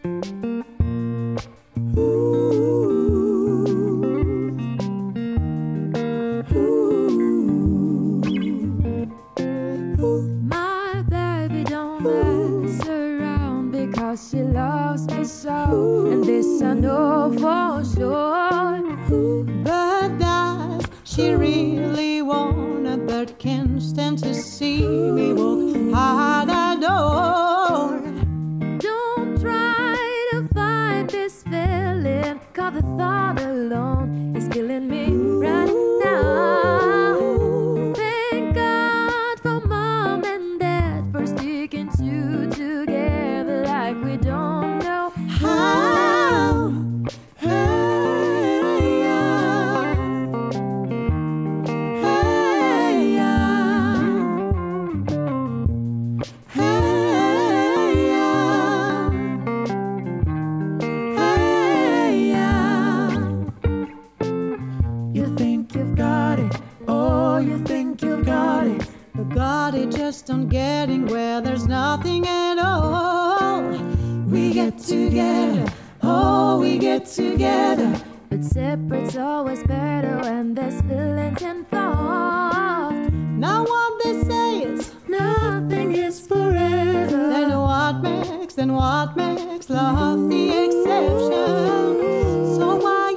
My baby don't mess around because she loves me so, and this I know for sure. But does she really wanna? But can't stand to see me walk out the door. Don't try to fight this feeling, 'cause the thought alone is killing me right now. Thank God for mom and dad for sticking two together like we don't know how. Hey, yeah. Hey, yeah. Hey, yeah. Hey, yeah. You think you've got it, oh, you think you've got it. But got it just on getting where there's nothing at all. We get together, oh, we get together. But separate's always better when there's feelings involved. Now what they say is Nothing is forever. then what makes love the exception? So why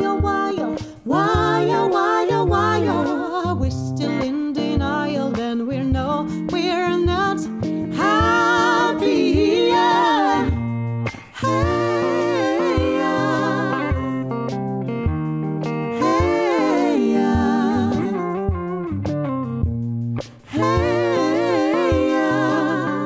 are we still in denial? Then we're not happy. Yeah. Hey, yeah. Hey, yeah. Hey, yeah.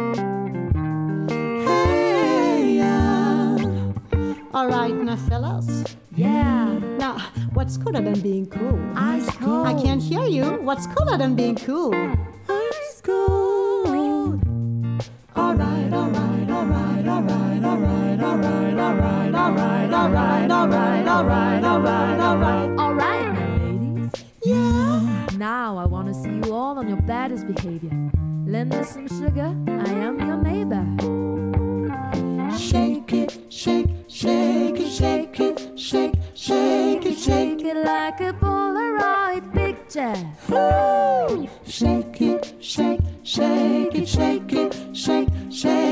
Hey, yeah. All right, now fellas. Yeah, Now, what's cooler than being cool? ice cold. I can't hear you. What's cooler than being cool? Ice cold. All right, all right, all right, all right, all right, all right, all right, all right, all right, all right, all right, all right, all right. All right, now, ladies. Yeah. Now I want to see you all on your baddest behavior. Lend me some sugar. I am your neighbor. Shake it, shake, shake it, shake it, shake, shake it, shake Shake it like a Polaroid picture. it. Shake it, shake, shake it, shake it, shake, shake.